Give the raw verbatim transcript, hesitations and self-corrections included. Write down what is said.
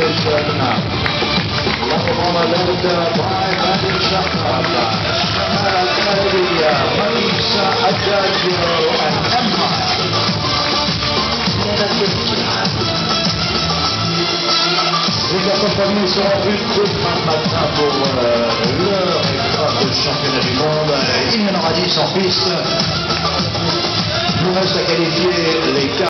qualification. Lahoma led by Madi Shahab, Shamal Khalidiyya, Marisa Adagio, and Empire. Les accompagnés seront vus demain matin pour euh, leur épreuve de championnat du monde. Il y en aura dix en piste. Nous reste à qualifier les quatre.